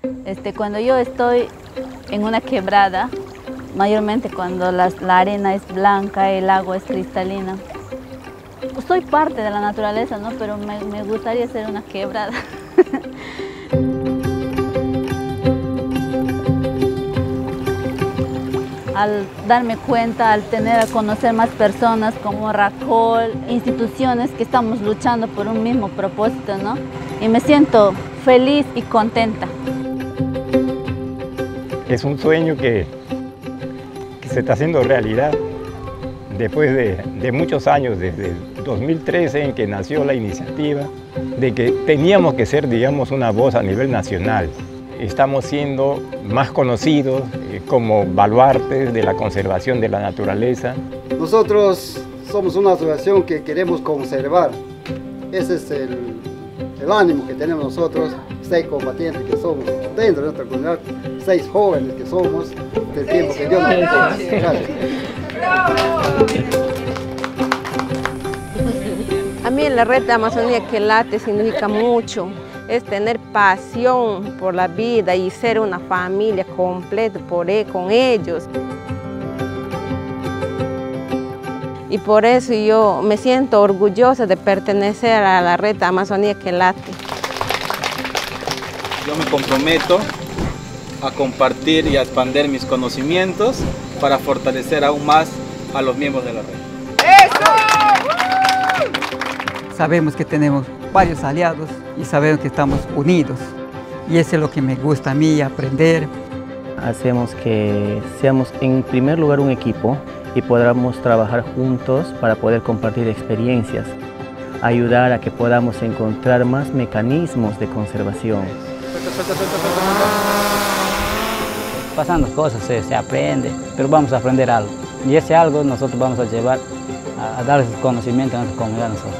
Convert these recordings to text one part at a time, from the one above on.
Cuando yo estoy en una quebrada, mayormente cuando la arena es blanca, el agua es cristalina, soy parte de la naturaleza, ¿no? Pero me gustaría ser una quebrada. Al darme cuenta, al tener a conocer más personas como RACOL, instituciones que estamos luchando por un mismo propósito, ¿no? Y me siento feliz y contenta. Es un sueño que se está haciendo realidad después de muchos años, desde el 2013 en que nació la iniciativa, de que teníamos que ser, digamos, una voz a nivel nacional. Estamos siendo más conocidos como baluartes de la conservación de la naturaleza. Nosotros somos una asociación que queremos conservar. Ese es el ánimo que tenemos nosotros, 6 combatientes que somos dentro de nuestra comunidad, 6 jóvenes que somos, del tiempo que Dios nos dio. Gracias. A mí la red de Amazonía que late significa mucho. Es tener pasión por la vida y ser una familia completa con ellos. Y por eso yo me siento orgullosa de pertenecer a la red de Amazonía que late. Yo me comprometo a compartir y a expandir mis conocimientos para fortalecer aún más a los miembros de la red. ¡Eso! Sabemos que tenemos varios aliados y sabemos que estamos unidos. Y eso es lo que me gusta a mí, aprender. Hacemos que seamos en primer lugar un equipo y podamos trabajar juntos para poder compartir experiencias, ayudar a que podamos encontrar más mecanismos de conservación. Pasando cosas se aprende, pero vamos a aprender algo. Y ese algo nosotros vamos a llevar a dar conocimiento a nuestra comunidad nosotros.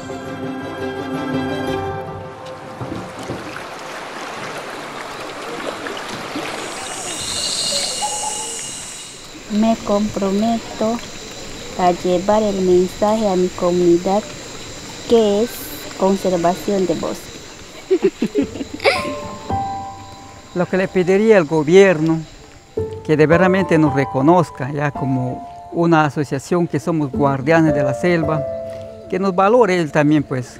Me comprometo a llevar el mensaje a mi comunidad, que es conservación de bosque. Lo que le pediría al gobierno, que de verdaderamente nos reconozca ya como una asociación que somos guardianes de la selva, que nos valore él también, pues.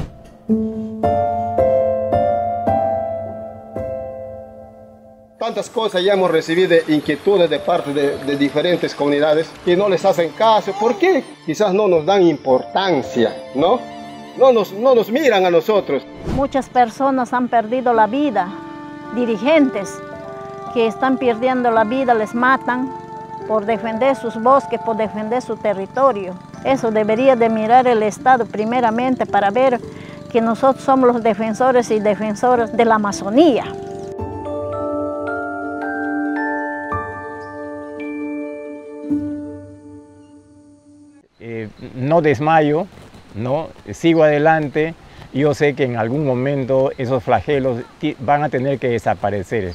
Tantas cosas ya hemos recibido inquietudes de parte de diferentes comunidades que no les hacen caso. ¿Por qué? Quizás no nos dan importancia, ¿no? No nos miran a nosotros. Muchas personas han perdido la vida, dirigentes que están perdiendo la vida, les matan por defender sus bosques, por defender su territorio. Eso debería de mirar el Estado primeramente para ver que nosotros somos los defensores y defensoras de la Amazonía. No desmayo, ¿no? Sigo adelante. Yo sé que en algún momento esos flagelos van a tener que desaparecer.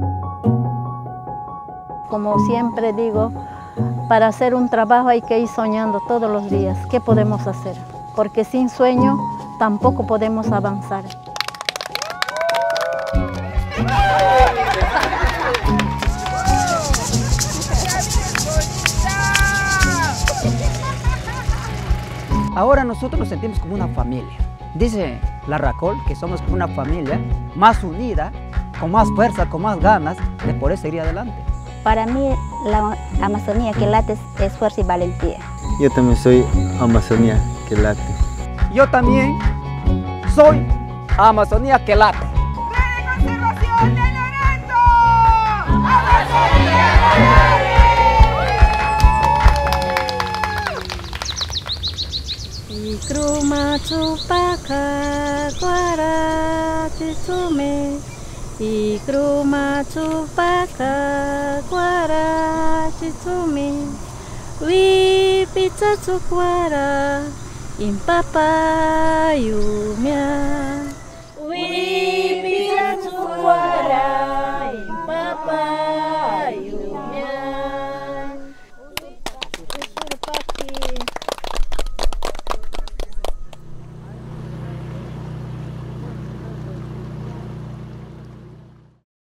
Como siempre digo, para hacer un trabajo hay que ir soñando todos los días. ¿Qué podemos hacer? Porque sin sueño tampoco podemos avanzar. Ahora nosotros nos sentimos como una familia. Dice la RACOL que somos como una familia más unida, con más fuerza, con más ganas de poder seguir adelante. Para mí, la Amazonía que late es fuerza y valentía. Yo también soy Amazonía que late. Yo también soy Amazonía que late. ¡Red de Conservación de Loreto! ¡Amazonía que late! Ikruma chupaka guara chisume, Ikruma chupaka guara chisume, Wi pizza chukwara impapa yumia.